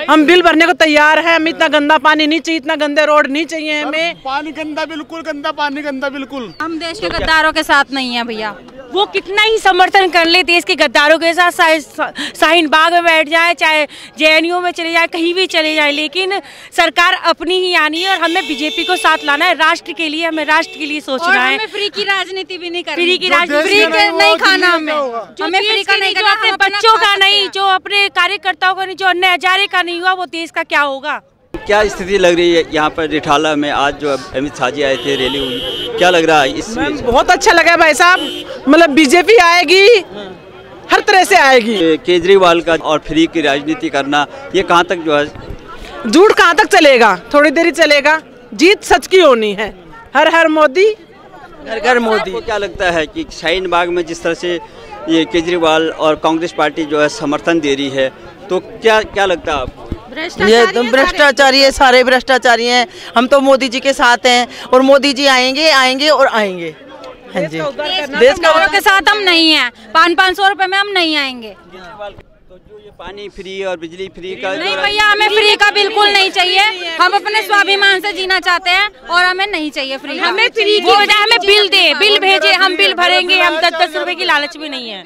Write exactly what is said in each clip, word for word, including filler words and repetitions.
हम बिल भरने को तैयार है। हमें इतना गंदा पानी नहीं चाहिए, इतना गंदे रोड नहीं चाहिए हमें। पानी गंदा, बिल्कुल गंदा पानी, गंदा बिल्कुल। हम देश के गद्दारों के साथ नहीं है भैया। वो कितना ही समर्थन कर ले देश के गद्दारों के साथ, शाहीन बाग में बैठ जाए, चाहे जे एन यू में चले जाए, कहीं भी चले जाए, लेकिन सरकार अपनी ही आनी है और हमें बीजेपी को साथ लाना है। राष्ट्र के लिए, हमें राष्ट्र के लिए सोचना है। हमें फ्री की राजनीति भी नहीं करनी। फ्री की राजनीति फ्री के नहीं खाना हमें। हमें फ्री का नहीं जो अपने बच्चों का नहीं, जो अपने कार्यकर्ताओं का नहीं, जो अन्य हजारे का नहीं हुआ, वो देश का क्या होगा। क्या स्थिति लग रही है यहाँ पर रिठाला में? आज जो अमित शाह जी आए थे, रैली हुई, क्या लग रहा है इसमें? बहुत अच्छा लगा भाई साहब, मतलब बीजेपी आएगी, हर तरह से आएगी। केजरीवाल का और फ्री की राजनीति करना, ये कहाँ तक जो है झूठ कहाँ तक चलेगा? थोड़ी देर ही चलेगा। जीत सच की होनी है। हर हर मोदी, हर घर मोदी। आपको क्या लगता है कि शाहीन बाग में जिस तरह से ये केजरीवाल और कांग्रेस पार्टी जो है समर्थन दे रही है, तो क्या क्या लगता है आपको? ये तो भ्रष्टाचारी है, सारे भ्रष्टाचारी हैं। हम तो मोदी जी के साथ हैं और मोदी जी आएंगे आएंगे और आएंगे। हाँ जी, देश का के साथ हम नहीं हैं। पाँच पाँच सौ रुपए में हम नहीं आएंगे। तो जो ये पानी फ्री और बिजली फ्री का नहीं भैया, हमें फ्री का बिल्कुल नहीं चाहिए। हम अपने स्वाभिमान से जीना चाहते हैं और हमें नहीं चाहिए फ्री। हमें फ्री की बजाय हमें बिल दे, बिल भेजे, हम बिल भरेंगे। हम दस दस रुपए की लालच भी नहीं है।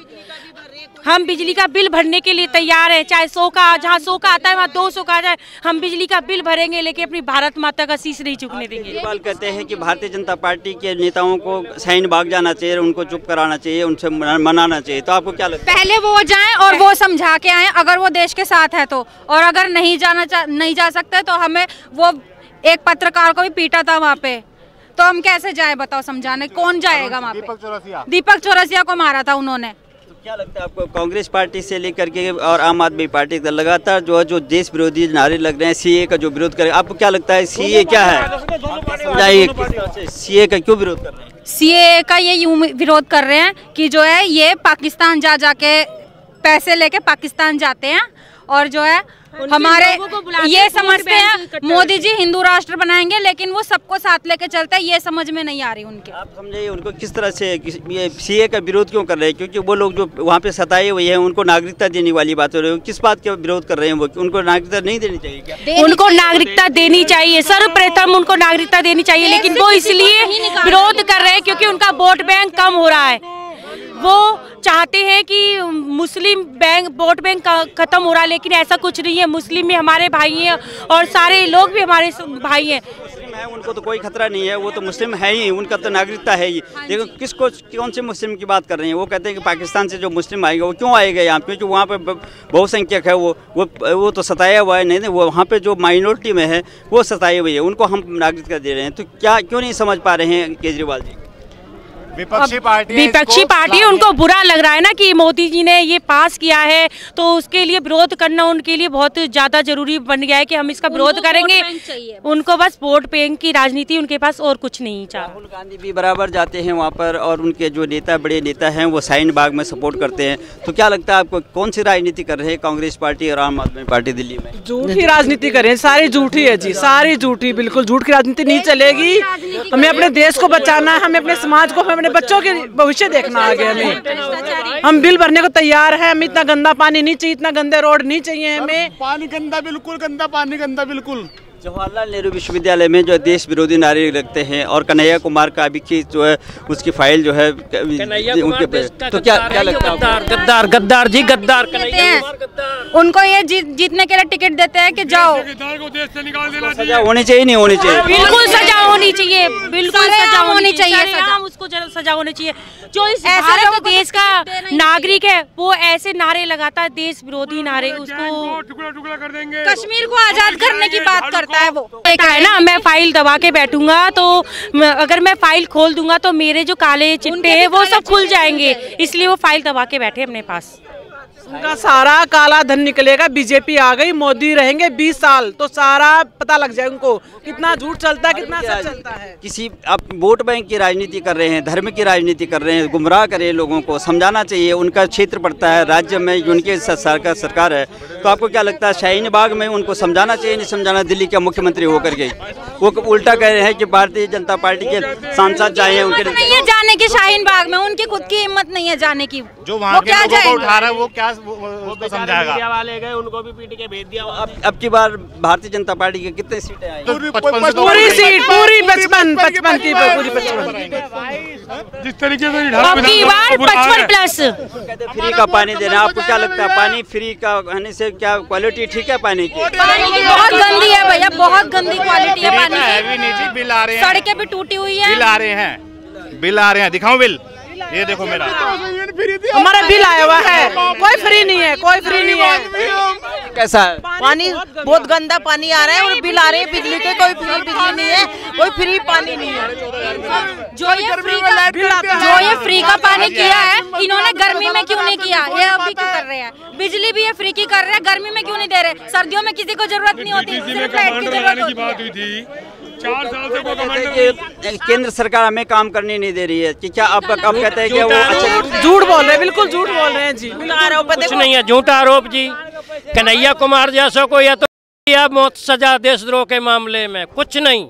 हम बिजली का बिल भरने के लिए तैयार है, चाहे सौ का, जहाँ सौ का आता है वहाँ दो सौ का आ जाए, हम बिजली का बिल भरेंगे, लेकिन अपनी भारत माता का शीश नहीं झुकने देंगे। केजरीवाल कहते हैं कि भारतीय जनता पार्टी के नेताओं को शाहीन बाग जाना चाहिए, उनको चुप कराना चाहिए, उनसे मनाना चाहिए। तो आपको क्या लगता है? पहले वो जाएं और वो समझा के आए, अगर वो देश के साथ है तो। और अगर नहीं जाना नहीं जा सकते तो हमें, वो एक पत्रकार को भी पीटा था वहाँ पे, तो हम कैसे जाए बताओ समझाने? कौन जाएगा वहाँ पे? दीपक चौरसिया को मारा था उन्होंने। क्या लगता है आपको, कांग्रेस पार्टी से लेकर के और आम आदमी पार्टी का लगातार जो है जो देश विरोधी नारे लग रहे हैं, सीए का जो विरोध करे, आपको क्या लगता है सीए क्या है? समझाइए, सीए का क्यों विरोध कर रहे हैं? सीए का ये यूं विरोध कर रहे हैं कि जो है ये पाकिस्तान जा जाके पैसे लेके पाकिस्तान जाते हैं और जो है हमारे ये समझते हैं मोदी जी हिंदू राष्ट्र बनाएंगे, लेकिन वो सबको साथ लेके चलते हैं। ये समझ में नहीं आ रही उनके। आप समझिए उनको किस तरह से ये सीए का विरोध क्यों कर रहे हैं? क्योंकि वो लोग जो वहाँ पे सताए हुए हैं, उनको नागरिकता देने वाली बात हो रही है। किस बात का विरोध कर रहे हैं वो? उनको नागरिकता नहीं देनी चाहिए क्या? उनको नागरिकता देनी चाहिए, सर्वप्रथम उनको नागरिकता देनी चाहिए, लेकिन वो इसलिए विरोध कर रहे हैं क्योंकि उनका वोट बैंक कम हो रहा है। वो चाहते हैं कि मुस्लिम बैंक वोट बैंक खत्म हो रहा है, लेकिन ऐसा कुछ नहीं है। मुस्लिम भी हमारे भाई हैं और सारे लोग भी हमारे भाई हैं। मुस्लिम है, उनको तो कोई खतरा नहीं है, वो तो मुस्लिम है ही, उनका तो नागरिकता है ही। देखो किसको, कौन से मुस्लिम की बात कर रहे हैं? वो कहते हैं कि पाकिस्तान से जो मुस्लिम आएगा वो क्यों आएगा यहाँ? क्योंकि वहाँ पे बहुसंख्यक है, वो वो वो तो सताया हुआ है। नहीं नहीं, वो वहाँ पे जो माइनॉरिटी में है वो सताए हुए है, उनको हम नागरिकता दे रहे हैं। तो क्या क्यों नहीं समझ पा रहे हैं केजरीवाल जी? विपक्षी पार्टी विपक्षी पार्टी उनको बुरा लग रहा है ना कि मोदी जी ने ये पास किया है, तो उसके लिए विरोध करना उनके लिए बहुत ज्यादा जरूरी बन गया है कि हम इसका विरोध करेंगे। उनको बस वोट बैंक की राजनीति, उनके पास और कुछ नहीं चाहिए। राहुल गांधी भी बराबर जाते हैं वहाँ पर और उनके जो नेता, बड़े नेता हैं, वो शाहीन बाग में सपोर्ट करते हैं। तो क्या लगता है आपको, कौन सी राजनीति कर रहे हैं कांग्रेस पार्टी और आम आदमी पार्टी दिल्ली में? झूठी राजनीति कर रहे हैं, सारी झूठी है जी, सारी झूठी, बिल्कुल झूठ की राजनीति नहीं चलेगी। हमें अपने देश को बचाना है, हमें अपने समाज को, हमें अपने बच्चों के भविष्य देखना आगे। हमें हम बिल भरने को तैयार है। हमें इतना गंदा पानी नहीं चाहिए, इतना गंदे रोड नहीं चाहिए हमें। पानी गंदा, बिल्कुल गंदा पानी, गंदा बिल्कुल। जवाहरलाल नेहरू विश्वविद्यालय में जो देश विरोधी नारे लगते हैं और कन्हैया कुमार का अभी की जो है उसकी फाइल जो है उनके पे, तो क्या क्या लगता है? गद्दार गद्दार जी, गद्दार उनको ये जीतने के लिए टिकट देते हैं कि जाओ। सजा होनी चाहिए, नहीं होनी चाहिए? बिल्कुल सजा होनी चाहिए, बिल्कुल सजा होनी चाहिए, सजा उसको सजा होनी चाहिए। जो इस भारत देश का नागरिक है वो ऐसे नारे लगाता है, देश विरोधी नारे, उसको टुकड़ा टुकड़ा कर देंगे। कश्मीर को आजाद करने की बात करता है वो। एक है ना, मैं फाइल दबा के बैठूंगा तो अगर मैं फाइल खोल दूंगा तो मेरे जो काले चिट्टे हैं वो सब खुल जाएंगे, इसलिए वो फाइल दबा के बैठे अपने पास। उनका सारा काला धन निकलेगा। बीजेपी आ गई, मोदी रहेंगे बीस साल, तो सारा पता लग जाए उनको कितना झूठ चलता है, कितना सच चलता है। किसी आप वोट बैंक की राजनीति कर रहे हैं, धर्म की राजनीति कर रहे हैं, गुमराह कर रहे हैं लोगों को। समझाना चाहिए, उनका क्षेत्र पड़ता है, राज्य में उनके सरकार सरकार है। तो आपको क्या लगता है शाहीन बाग में उनको समझाना चाहिए, नहीं समझाना? दिल्ली के मुख्यमंत्री होकर गई, वो उल्टा कह रहे हैं कि भारतीय जनता पार्टी के सांसद चाहे उनके जाने जाने की शाहीन बाग में, उनकी खुद की हिम्मत नहीं है जाने की। जो वहाँ के लोगों को उठा रहा है वो क्या वो, वो उसको समझाएगा। मीडिया वाले गए, उनको भी पीट के भेज दिया। अब अब की बार भारतीय जनता पार्टी के कितने सीटें आई? पूरी सीट पूरी पचपन पचपन की पूरी पचपन। जिस तरीके से अब की बार पचपन प्लस। कहते हैं फ्री का पानी दे रहे हैं, आपको क्या लगता है पानी फ्री का आने से क्या क्वालिटी ठीक है पानी की? पानी की बहुत गंदी है भैया, बहुत गंदी क्वालिटी है पानी हैवी नहीं जी, बिल आ रहे हैं, सड़कें भी टूटी हुई है। बिल आ रहे हैं, बिल आ रहे हैं, दिखाओ बिल, ये देखो मेरा हमारा बिल आया हुआ है, कोई फ्री नहीं है, कोई फ्री नहीं है। कैसा है पानी? बहुत गंदा पानी आ रहा है और बिल आ रहे हैं बिजली के, कोई फ्री बिजली नहीं है, कोई फ्री पानी नहीं है। जो ये फ्री का जो ये फ्री का पानी किया है, इन्होंने गर्मी में क्यों नहीं किया? ये अभी क्यों कर रहे हैं? बिजली भी ये फ्री की कर रहे हैं, गर्मी में क्यों नहीं दे रहे? सर्दियों में किसी को जरूरत नहीं होती, सिर्फ लाइट की जरूरत होती है। चार साल से वो कि केंद्र सरकार हमें काम करने नहीं दे रही है कि क्या आप अब कहते हैं कि वो अच्छा झूठ बोल रहे हैं, बिल्कुल झूठ बोल रहे हैं जी। कुछ नहीं है, झूठा आरोप जी। कन्हैया कुमार जैसों को या तो या मौत सजा देशद्रोह के मामले में, कुछ नहीं।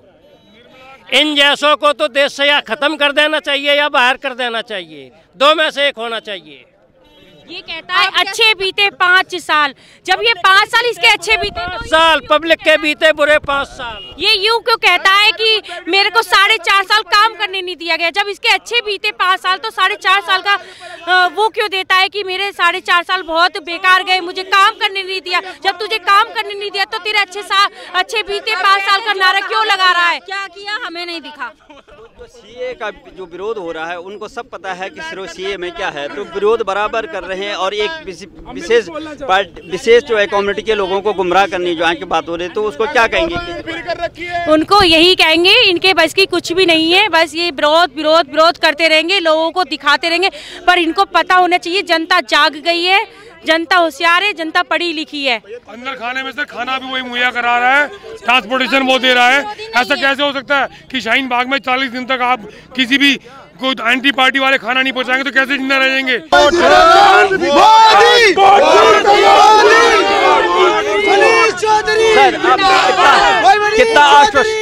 इन जैसों को तो देश से या खत्म कर देना चाहिए या बाहर कर देना चाहिए, दो में से एक होना चाहिए। ये कहता है अच्छे बीते पाँच साल, जब ये पाँच साल इसके अच्छे बीते तो साल पब्लिक के बीते बुरे पाँच साल। ये यूं क्यों कहता है कि मेरे को साढ़े चार साल काम करने नहीं दिया गया, जब इसके अच्छे बीते पाँच साल तो साढ़े चार साल का वो क्यों देता है कि मेरे साढ़े चार साल बहुत बेकार गए, मुझे काम करने नहीं दिया। जब तुझे काम करने नहीं दिया तो तेरे अच्छे साल अच्छे बीते पाँच साल का नारा क्यों लगा रहा है? क्या किया हमें नहीं दिखा। जो सीए का जो विरोध हो रहा है उनको सब पता है कि सिर्फ सीए में क्या है, तो विरोध बराबर कर रहे हैं और एक विशेष विशेष जो है कम्युनिटी के लोगों को गुमराह करनी जो की बात हो रही है, तो उसको क्या कहेंगे? उनको यही कहेंगे इनके बस की कुछ भी नहीं है, बस ये विरोध विरोध विरोध करते रहेंगे, लोगों को दिखाते रहेंगे। पर इनको पता होना चाहिए जनता जाग गई है, जनता होशियार है, जनता पढ़ी लिखी है। अंदर खाने में से खाना भी वही मुहैया करा रहा है, ट्रांसपोर्टेशन वो दे रहा है। ऐसा कैसे हो सकता है कि शाहीन बाग में चालीस दिन तक आप किसी भी कोई एंटी पार्टी वाले खाना नहीं पहुंचाएंगे तो कैसे जिंदा रहेंगे? सर आप कितना आश्वस्त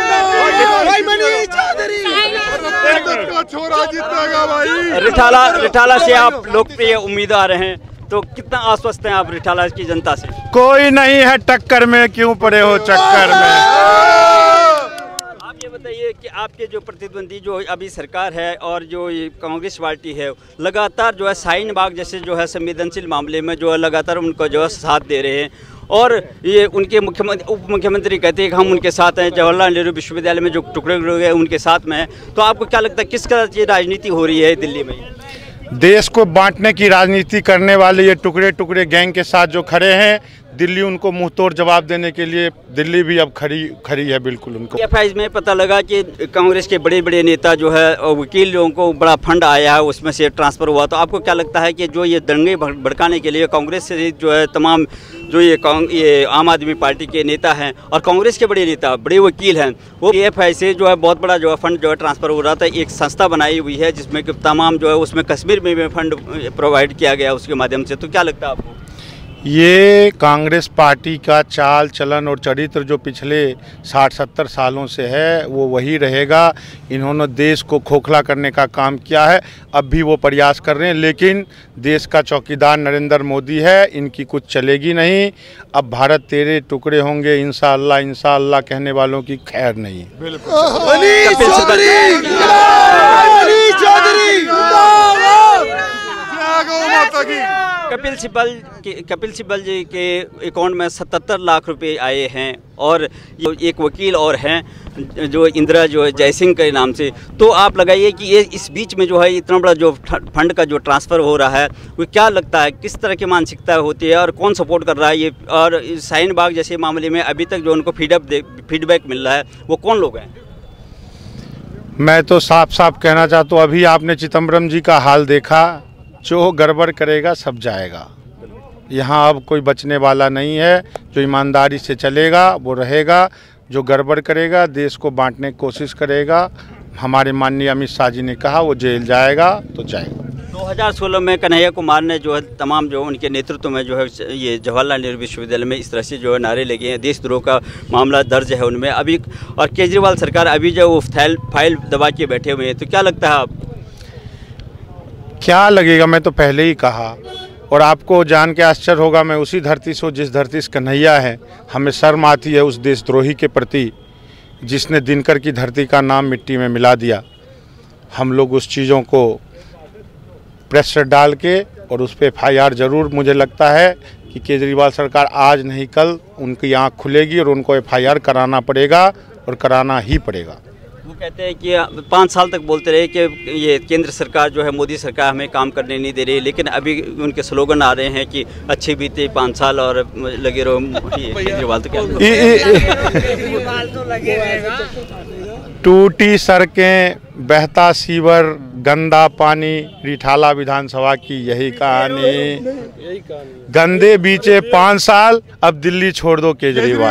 रिठाला रिठाला से आप लोकप्रिय उम्मीदवार हैं, तो कितना आश्वस्त हैं आप रिठाला की जनता से? कोई नहीं है टक्कर में, क्यों पड़े हो चक्कर में? आप ये बताइए कि आपके जो प्रतिद्वंदी जो अभी सरकार है और जो ये कांग्रेस पार्टी है लगातार जो है शाहीन बाग जैसे जो है संवेदनशील मामले में जो है लगातार उनको जो है साथ दे रहे हैं और ये उनके मुख्यमंत्री उप मुख्यमंत्री कहते हैं कि हम उनके साथ हैं, जवाहरलाल नेहरू विश्वविद्यालय में जो टुकड़े टुकड़े उनके साथ में है। तो आपको क्या लगता है किस तरह की राजनीति हो रही है दिल्ली में? देश को बांटने की राजनीति करने वाले ये टुकड़े टुकड़े गैंग के साथ जो खड़े हैं, दिल्ली उनको मुंह तोड़ जवाब देने के लिए दिल्ली भी अब खड़ी खड़ी है बिल्कुल उनको। एफआई में पता लगा कि कांग्रेस के बड़े बड़े नेता जो है वकील लोगों को बड़ा फंड आया है, उसमें से ट्रांसफर हुआ। तो आपको क्या लगता है कि जो ये दंगे भड़काने के लिए कांग्रेस से जो है तमाम जो ये ये आम आदमी पार्टी के नेता हैं और कांग्रेस के बड़े नेता बड़े वकील हैं, वो एफआई से जो है बहुत बड़ा जो है फंड जो है ट्रांसफर हो रहा था। एक संस्था बनाई हुई है जिसमें कि तमाम जो है उसमें कश्मीर में भी फंड प्रोवाइड किया गया उसके माध्यम से। तो क्या लगता है आपको? ये कांग्रेस पार्टी का चाल चलन और चरित्र जो पिछले साठ सत्तर सालों से है वो वही रहेगा। इन्होंने देश को खोखला करने का काम किया है, अब भी वो प्रयास कर रहे हैं, लेकिन देश का चौकीदार नरेंद्र मोदी है, इनकी कुछ चलेगी नहीं। अब भारत तेरे टुकड़े होंगे इंशाअल्लाह इंशाअल्लाह कहने वालों की खैर नहीं। कपिल सिब्बल के कपिल सिब्बल जी के अकाउंट में सतहत्तर लाख रुपए आए हैं और एक वकील और हैं जो इंदिरा जो है जयसिंह के नाम से। तो आप लगाइए कि ये इस बीच में जो है इतना बड़ा जो फंड का जो ट्रांसफ़र हो रहा है वो क्या लगता है किस तरह की मानसिकता होती है और कौन सपोर्ट कर रहा है ये? और शाहीन बाग जैसे मामले में अभी तक जो उनको फीडअप फीडबैक मिल रहा है वो कौन लोग हैं? मैं तो साफ साफ कहना चाहता हूँ, अभी आपने चिदम्बरम जी का हाल देखा, जो गड़बड़ करेगा सब जाएगा। यहाँ अब कोई बचने वाला नहीं है, जो ईमानदारी से चलेगा वो रहेगा, जो गड़बड़ करेगा देश को बांटने की कोशिश करेगा, हमारे माननीय अमित शाह जी ने कहा वो जेल जाएगा तो जाएगा। दो हज़ार सोलह में कन्हैया कुमार ने जो है तमाम जो उनके नेतृत्व में जो है ये जवाहरलाल नेहरू विश्वविद्यालय में इस तरह से जो है नारे लगे हैं, देशद्रोह का मामला दर्ज है उनमें अभी। और केजरीवाल सरकार अभी जो वो फाइल फाइल दबा के बैठे हुए हैं, तो क्या लगता है आप? क्या लगेगा, मैं तो पहले ही कहा, और आपको जान के आश्चर्य होगा, मैं उसी धरती से, जिस धरती से कन्हैया है। हमें शर्म आती है उस देशद्रोही के प्रति जिसने दिनकर की धरती का नाम मिट्टी में मिला दिया। हम लोग उस चीज़ों को प्रेशर डाल के और उस पर एफ आई आर जरूर, मुझे लगता है कि केजरीवाल सरकार आज नहीं कल उनकी आँख खुलेगी और उनको एफ आई आर कराना पड़ेगा और कराना ही पड़ेगा। वो कहते हैं कि पाँच साल तक बोलते रहे कि ये केंद्र सरकार जो है, मोदी सरकार हमें काम करने नहीं दे रही, लेकिन अभी उनके स्लोगन आ रहे हैं कि अच्छे बीते पाँच साल और लगे रहो। केजरीवाल तो क्या टूटी सड़कें, बहता सीवर, गंदा पानी, रिठाला विधानसभा की यही कहानी। गंदे बीचे पाँच साल, अब दिल्ली छोड़ दो केजरीवाल।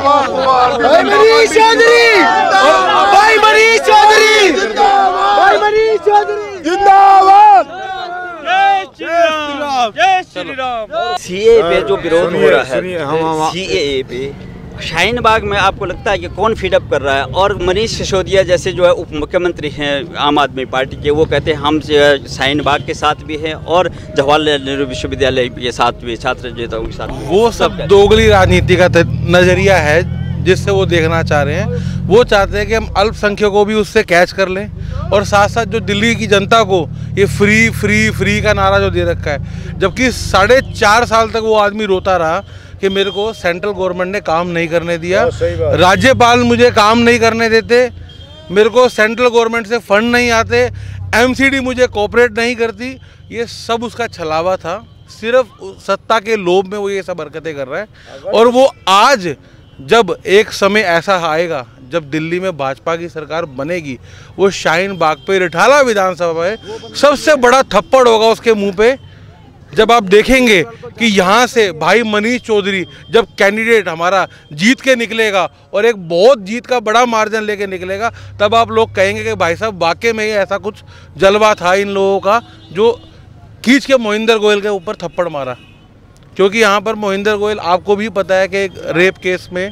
सीए पे जो विरोध हो रहा है, सीए पे शाहीन बाग में आपको लगता है कि कौन फीडअप कर रहा है? और मनीष सिसोदिया जैसे जो है उप मुख्यमंत्री हैं आम आदमी पार्टी के, वो कहते हैं हम शाहीन बाग के साथ भी हैं और जवाहरलाल नेहरू विश्वविद्यालय के साथ भी, छात्र नेताओं के साथ। वो सब दोगली राजनीति का नज़रिया है जिससे वो देखना चाह रहे हैं। वो चाहते हैं कि हम अल्पसंख्यकों को भी उससे कैच कर लें, और साथ साथ जो दिल्ली की जनता को ये फ्री फ्री फ्री का नारा जो दे रखा है, जबकि साढ़े चार साल तक वो आदमी रोता रहा कि मेरे को सेंट्रल गवर्नमेंट ने काम नहीं करने दिया, राज्यपाल मुझे काम नहीं करने देते, मेरे को सेंट्रल गवर्नमेंट से फंड नहीं आते, एमसीडी मुझे कोऑपरेट नहीं करती। ये सब उसका छलावा था, सिर्फ सत्ता के लोभ में वो ये सब हरकतें कर रहा है। और वो आज जब एक समय ऐसा आएगा जब दिल्ली में भाजपा की सरकार बनेगी, वो शाहीन बाग पे, रिठाला विधानसभा में सबसे बड़ा थप्पड़ होगा उसके मुंह पे। जब आप देखेंगे कि यहाँ से भाई मनीष चौधरी जब कैंडिडेट हमारा जीत के निकलेगा और एक बहुत जीत का बड़ा मार्जिन लेके निकलेगा, तब आप लोग कहेंगे कि भाई साहब वाकई में ऐसा कुछ जलवा था इन लोगों का जो खींच के मोहिंदर गोयल के ऊपर थप्पड़ मारा। क्योंकि यहाँ पर मोहिंदर गोयल, आपको भी पता है कि एक रेप केस में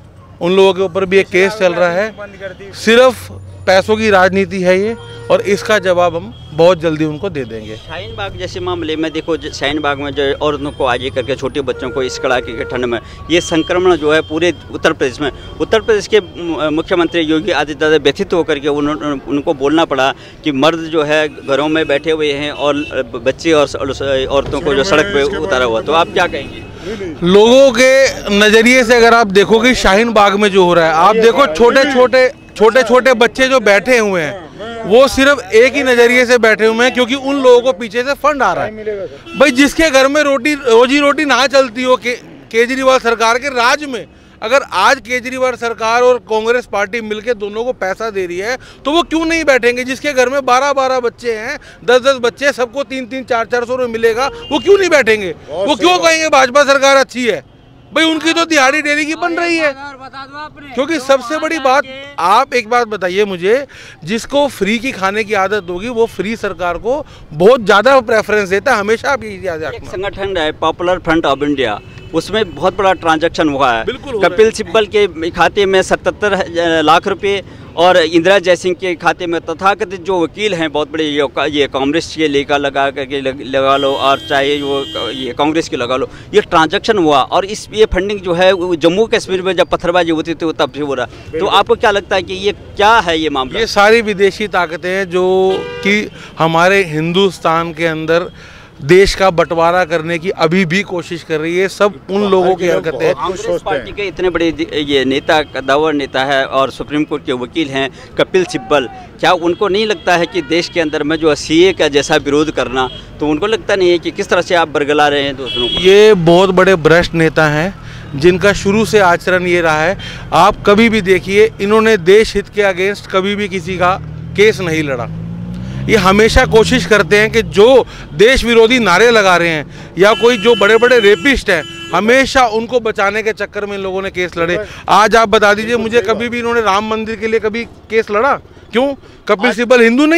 उन लोगों के ऊपर भी एक केस चल रहा है। सिर्फ पैसों की राजनीति है ये, और इसका जवाब हम बहुत जल्दी उनको दे देंगे। शाहीन बाग जैसे मामले में देखो, शाहीन बाग में जो औरतों को आगे करके छोटे बच्चों को इस कड़ाके के ठंड में ये संक्रमण जो है पूरे उत्तर प्रदेश में, उत्तर प्रदेश के मुख्यमंत्री योगी आदित्यनाथ व्यथित होकर के उन, उनको बोलना पड़ा कि मर्द जो है घरों में बैठे हुए हैं और बच्चे और औरतों को जो सड़क पर उतारा हुआ। तो आप क्या कहेंगे? लोगों के नज़रिए से अगर आप देखोगे शाहीन बाग में जो हो रहा है, आप देखो छोटे छोटे छोटे छोटे बच्चे जो बैठे हुए हैं, वो सिर्फ एक ही नज़रिए से बैठे हुए हैं क्योंकि उन लोगों को पीछे से फंड आ रहा है। भाई जिसके घर में रोटी रोजी रोटी ना चलती हो, के, केजरीवाल सरकार के राज में अगर आज केजरीवाल सरकार और कांग्रेस पार्टी मिलके दोनों को पैसा दे रही है, तो वो क्यों नहीं बैठेंगे? जिसके घर में बारह बारह बच्चे हैं, दस दस बच्चे, सबको तीन तीन चार चार सौ रुपये मिलेगा, वो क्यों नहीं बैठेंगे? वो क्यों कहेंगे भाजपा सरकार अच्छी है? भाई उनकी तो दिहाड़ी डेली की बन रही है। क्योंकि सबसे बड़ी बात, आप एक बात बताइए मुझे, जिसको फ्री की खाने की आदत होगी वो फ्री सरकार को बहुत ज्यादा प्रेफरेंस देता है। हमेशा आप यही याद रखना। संगठन है पॉपुलर फ्रंट ऑफ इंडिया, उसमें बहुत बड़ा ट्रांजैक्शन हुआ है। कपिल सिब्बल के खाते में सतहत्तर लाख रुपए और इंदिरा जयसिंह के खाते में तथाकथित जो वकील हैं बहुत बड़े, ये कांग्रेस के लेकर लगा करके लगा लो और चाहे वो ये कांग्रेस के लगा लो, ये ट्रांजैक्शन हुआ। और इस ये फंडिंग जो है जम्मू कश्मीर में जब पत्थरबाजी होती थी तब से हो रहा। तो आपको क्या लगता है कि ये क्या है ये मामला? ये सारी विदेशी ताकतें हैं जो कि हमारे हिंदुस्तान के अंदर देश का बंटवारा करने की अभी भी कोशिश कर रही है। सब उन लोगों की हरकतें हैं। कांग्रेस पार्टी के इतने बड़े ये नेता, कद्दावर नेता है और सुप्रीम कोर्ट के वकील हैं कपिल सिब्बल, क्या उनको नहीं लगता है कि देश के अंदर में जो सीए का जैसा विरोध करना, तो उनको लगता नहीं है कि किस तरह से आप बरगला रहे हैं दूसरों को? ये बहुत बड़े भ्रष्ट नेता हैं जिनका शुरू से आचरण ये रहा है। आप कभी भी देखिए, इन्होंने देश हित के अगेंस्ट कभी भी किसी का केस नहीं लड़ा। ये हमेशा कोशिश करते हैं कि जो देश विरोधी नारे लगा रहे हैं या कोई जो बड़े बड़े रेपिस्ट हैं, हमेशा उनको बचाने के चक्कर में इन लोगों ने केस लड़े। आज आप बता दीजिए मुझे, कभी भी इन्होंने राम मंदिर के लिए कभी केस लड़ा? क्यों? कपिल सिब्बल हिंदू नहीं है?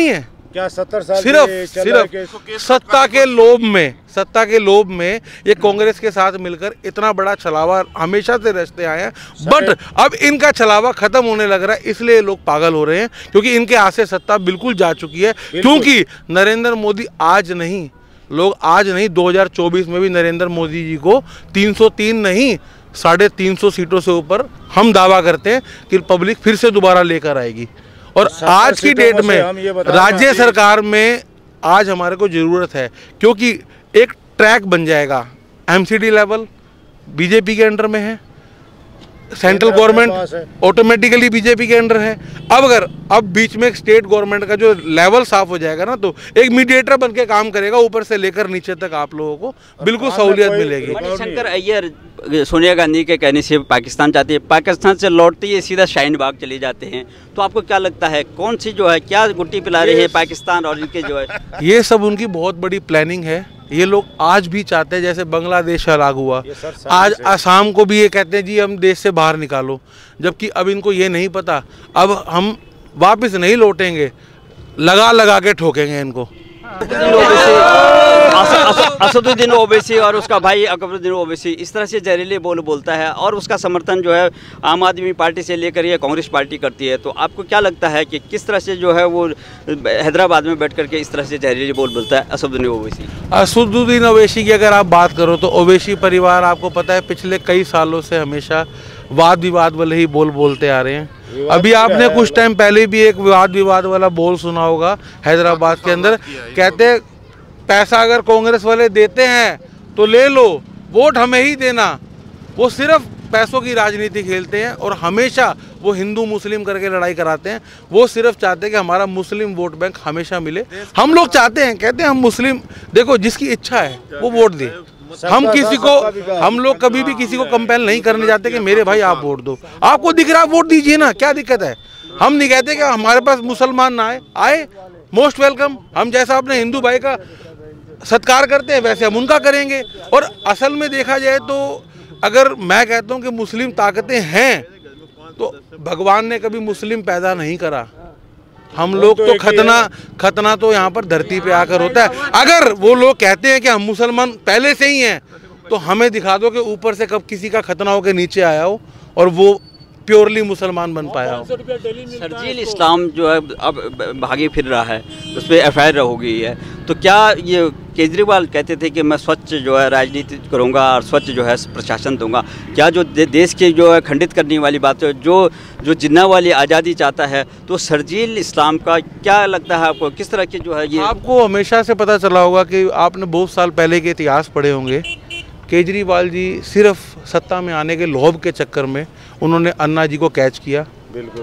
क्या सत्तर साल सिर्फ सिर्फ सत्ता के लोभ में सत्ता के लोभ में ये कांग्रेस के साथ मिलकर इतना बड़ा छलावा हमेशा से रचते आए हैं। बट अब इनका छलावा खत्म होने लग रहा है, इसलिए लोग पागल हो रहे हैं, क्योंकि इनके हाथ से सत्ता बिल्कुल जा चुकी है। क्योंकि नरेंद्र मोदी आज नहीं, लोग आज नहीं, दो हज़ार चौबीस में भी नरेंद्र मोदी जी को तीन सौ तीन नहीं साढ़े तीन सौ सीटों से ऊपर हम दावा करते हैं कि पब्लिक फिर से दोबारा लेकर आएगी। और आज की डेट में राज्य सरकार में आज हमारे को ज़रूरत है, क्योंकि एक ट्रैक बन जाएगा। एमसीडी लेवल बीजेपी के अंडर में है, सेंट्रल गवर्नमेंट ऑटोमेटिकली बीजेपी के अंडर है। अब अगर अब बीच में स्टेट गवर्नमेंट का जो लेवल साफ हो जाएगा ना, तो एक मीडिएटर बन के काम करेगा, ऊपर से लेकर नीचे तक आप लोगों को बिल्कुल सहूलियत मिलेगी। शंकर अय्यर सोनिया गांधी के कहने से पाकिस्तान जाती है, पाकिस्तान से लौटते ही सीधा शाहीन बाग चले जाते हैं, तो आपको क्या लगता है कौन सी जो है क्या गुट्टी पिला रहे हैं पाकिस्तान और इनके जो है? ये सब उनकी बहुत बड़ी प्लानिंग है। ये लोग आज भी चाहते हैं, जैसे बांग्लादेश अलग हुआ, आज असम को भी ये कहते हैं जी हम देश से बाहर निकालो, जबकि अब इनको ये नहीं पता अब हम वापस नहीं लौटेंगे, लगा लगा के ठोकेंगे इनको। असदुद्दीन ओवैसी और उसका भाई अकबरुद्दीन ओवैसी इस तरह से जहरीले बोल बोलता है, और उसका समर्थन जो है आम आदमी पार्टी से लेकर ये कांग्रेस पार्टी करती है। तो आपको क्या लगता है कि किस तरह से जो है वो हैदराबाद में बैठ करके इस तरह से जहरीले बोल बोलता है असदुद्दीन ओवैसी? असदुद्दीन ओवैसी की अगर आप बात करो तो ओवैसी परिवार आपको पता है पिछले कई सालों से हमेशा वाद विवाद वाले ही बोल बोलते आ रहे हैं। अभी आपने कुछ टाइम पहले भी एक वाद विवाद वाला बोल सुना होगा हैदराबाद के अंदर, कहते पैसा अगर कांग्रेस वाले देते हैं तो ले लो, वोट हमें ही देना। वो सिर्फ पैसों की राजनीति खेलते हैं और हमेशा वो हिंदू मुस्लिम करके लड़ाई कराते हैं। वो सिर्फ चाहते हैं कि हमारा मुस्लिम वोट बैंक हमेशा मिले। हम लोग चाहते हैं, कहते हैं हम मुस्लिम, देखो जिसकी इच्छा है वो वोट दे। हम किसी को हम लोग कभी भी किसी को कंपेल नहीं करने जाते कि मेरे भाई आप वोट दो, आपको दिख रहा है वोट दीजिए ना, क्या दिक्कत है। हम नहीं कहते कि हमारे पास मुसलमान ना आए, आए मोस्ट वेलकम। हम जैसा अपने हिंदू भाई का सत्कार करते हैं वैसे हम उनका करेंगे। और असल में देखा जाए तो अगर मैं कहता हूँ कि मुस्लिम ताकतें हैं तो भगवान ने कभी मुस्लिम पैदा नहीं करा। हम लोग तो खतना खतना तो यहाँ पर धरती पे आकर होता है। अगर वो लोग कहते हैं कि हम मुसलमान पहले से ही हैं तो हमें दिखा दो कि ऊपर से कब किसी का खतना होकर नीचे आया हो और वो प्योरली मुसलमान बन पाया हो। शरजील इस्लाम जो है अब भागे फिर रहा है, उस पर एफ आई आर हो गई है, तो क्या ये केजरीवाल कहते थे कि मैं स्वच्छ जो है राजनीति करूंगा और स्वच्छ जो है प्रशासन दूंगा, क्या जो दे, देश के जो है खंडित करने वाली बात है, जो जो जिन्ना वाली आज़ादी चाहता है, तो शरजील इस्लाम का क्या लगता है आपको, किस तरह की जो है ये? आपको हमेशा से पता चला होगा कि आपने बहुत साल पहले के इतिहास पढ़े होंगे, केजरीवाल जी सिर्फ सत्ता में आने के लोभ के चक्कर में उन्होंने अन्ना जी को कैच किया। बिल्कुल,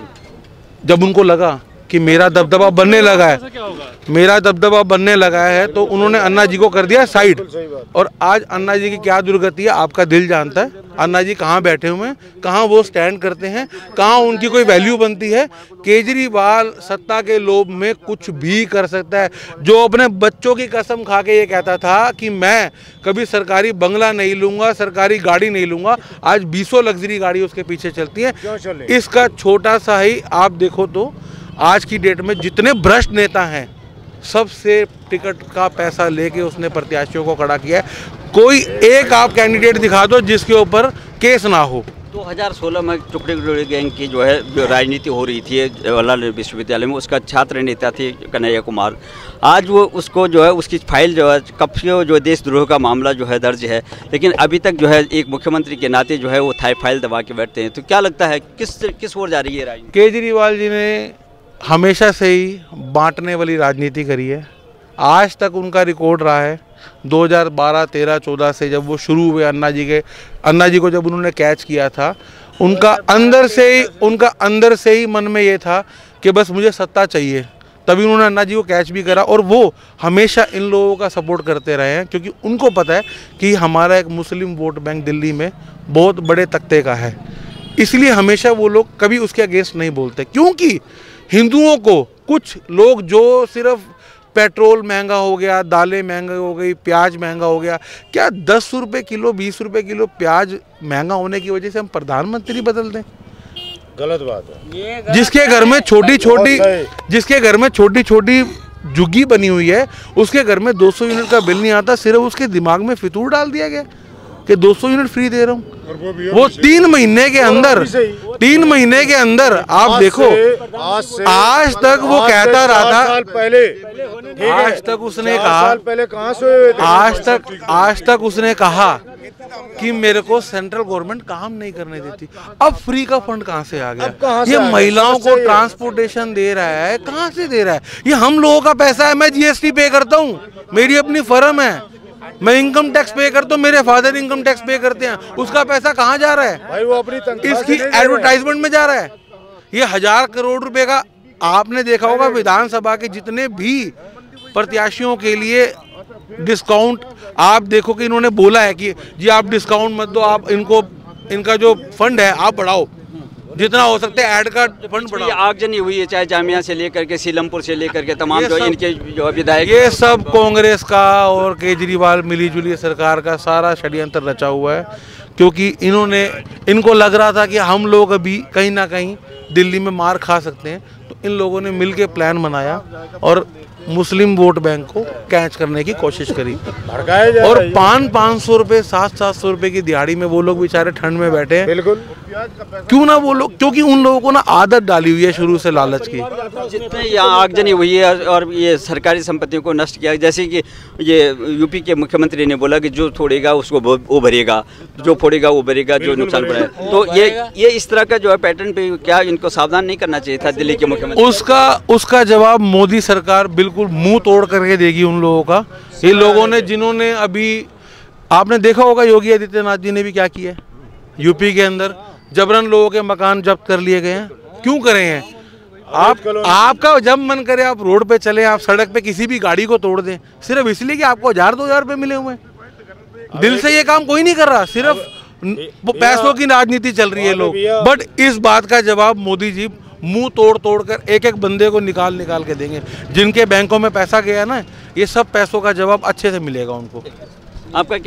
जब उनको लगा कि मेरा दबदबा बनने लगा है मेरा दबदबा बनने लगा है तो उन्होंने अन्ना जी को कर दिया साइड। और आज अन्ना जी की क्या दुर्गति है आपका दिल जानता है। अन्ना जी कहाँ बैठे हुए हैं, कहाँ वो स्टैंड करते हैं, कहाँ उनकी कोई वैल्यू बनती है। केजरीवाल सत्ता के लोभ में कुछ भी कर सकता है। जो अपने बच्चों की कसम खा के ये कहता था कि मैं कभी सरकारी बंगला नहीं लूंगा, सरकारी गाड़ी नहीं लूंगा, आज बीसों लग्जरी गाड़ी उसके पीछे चलती है। इसका छोटा सा ही आप देखो तो आज की डेट में जितने भ्रष्ट नेता हैं सबसे टिकट का पैसा लेके उसने प्रत्याशियों को खड़ा किया है। कोई एक आप कैंडिडेट दिखा दो जिसके ऊपर केस ना हो। दो हज़ार सोलह में टुकड़े टुकड़े गैंग की जो है जो राजनीति हो रही थी जवाहरलाल विश्वविद्यालय में, उसका छात्र नेता थे कन्हैया कुमार। आज वो उसको जो है उसकी फाइल जो है कब से जो देशद्रोह का मामला जो है दर्ज है, लेकिन अभी तक जो है एक मुख्यमंत्री के नाते जो है वो थाई फाइल दबा के बैठते हैं। तो क्या लगता है किस किस ओर जा रही है राजनीति? केजरीवाल जी ने हमेशा से ही बांटने वाली राजनीति करी है। आज तक उनका रिकॉर्ड रहा है दो हज़ार बारह, तेरह, चौदह से जब वो शुरू हुए अन्ना जी के अन्ना जी को जब उन्होंने कैच किया था, उनका अंदर से ही उनका अंदर से ही मन में ये था कि बस मुझे सत्ता चाहिए। तभी उन्होंने अन्ना जी को कैच भी करा और वो हमेशा इन लोगों का सपोर्ट करते रहे हैं, क्योंकि उनको पता है कि हमारा एक मुस्लिम वोट बैंक दिल्ली में बहुत बड़े तख्ते का है। इसलिए हमेशा वो लोग कभी उसके अगेंस्ट नहीं बोलते, क्योंकि हिंदुओं को कुछ लोग जो सिर्फ पेट्रोल महंगा हो गया, दालें महंगा हो गई, प्याज महंगा हो गया, क्या दस रुपये किलो, बीस रुपये किलो प्याज महंगा होने की वजह से हम प्रधानमंत्री बदल दें? गलत बात है। जिसके घर में छोटी छोटी जिसके घर में छोटी छोटी जुग्गी बनी हुई है, उसके घर में दो सौ यूनिट का बिल नहीं आता, सिर्फ उसके दिमाग में फितूर डाल दिया गया कि दो सौ यूनिट फ्री दे रहा हूँ। वो तीन महीने के अंदर तीन महीने के अंदर आप देखो, आज तक वो कहता रहा था, पहले आज तक उसने कहा पहले कहाँ से आज तक आज तक उसने कहा कि मेरे को सेंट्रल गवर्नमेंट काम नहीं करने देती। अब फ्री का फंड कहाँ से आ गया? ये महिलाओं को ट्रांसपोर्टेशन दे रहा है, कहाँ से दे रहा है? ये हम लोगों का पैसा है। मैं जीएसटी पे करता हूँ, मेरी अपनी फर्म है, मैं इनकम टैक्स पे करता हूँ, मेरे फादर इनकम टैक्स पे करते हैं। उसका पैसा कहाँ जा रहा है? भाई वो अपनी तनख्वाह इसकी एडवर्टाइजमेंट में जा रहा है। ये हजार करोड़ रुपए का आपने देखा होगा, विधानसभा के जितने भी प्रत्याशियों के लिए डिस्काउंट, आप देखो कि इन्होंने बोला है कि जी आप डिस्काउंट मत दो, आप इनको इनका जो फंड है आप बढ़ाओ, जितना हो सकता है ऐड का फंड बढ़ाओ। आगजनी हुई है, चाहे जामिया से लेकर के सीलमपुर से लेकर के तमाम जो इनके जो विधायक, ये सब कांग्रेस का और केजरीवाल मिली-जुली सरकार का सारा षड्यंत्र रचा हुआ है, क्योंकि इन्होंने इनको लग रहा था कि हम लोग अभी कहीं ना कहीं दिल्ली में मार खा सकते हैं, तो इन लोगों ने मिलके प्लान बनाया और मुस्लिम वोट बैंक को कैच करने की कोशिश करी। और पाँच पाँच सौ रुपये सात सात सौ रुपये की दिहाड़ी में वो लोग बेचारे ठंड में बैठे हैं। बिल्कुल, क्यों ना वो लोग, क्योंकि उन लोगों को ना आदत डाली हुई है शुरू से लालच की। जितने यहाँ आगजनी हुई है और ये सरकारी संपत्तियों को नष्ट किया, जैसे कि ये यूपी के मुख्यमंत्री ने बोला कि जो तोड़ेगा उसको वो भरेगा, जो फोड़ेगा वो भरेगा, जो नुकसान पड़ेगा। तो ये ये इस तरह का जो है पैटर्न पे क्या इनको सावधान नहीं करना चाहिए था दिल्ली के मुख्यमंत्री? उसका उसका जवाब मोदी सरकार बिल्कुल मुंह तोड़ करके देगी उन लोगों का। ये लोगों ने, जिन्होंने अभी आपने देखा होगा योगी आदित्यनाथ जी ने भी क्या किया है यूपी के अंदर, जबरन लोगों के मकान जब्त कर लिए गए हैं। क्यों करे हैं? आप आपका जब मन करे आप रोड पे चले, आप सड़क पे किसी भी गाड़ी को तोड़ दें, सिर्फ इसलिए कि आपको हजार दो हजार रुपये मिले हुए हैं। दिल से ये काम कोई नहीं कर रहा, सिर्फ पैसों की राजनीति चल रही है लोग। बट इस बात का जवाब मोदी जी मुंह तोड़ तोड़ कर एक एक बंदे को निकाल निकाल के देंगे। जिनके बैंकों में पैसा गया ना, ये सब पैसों का जवाब अच्छे से मिलेगा उनको। आपका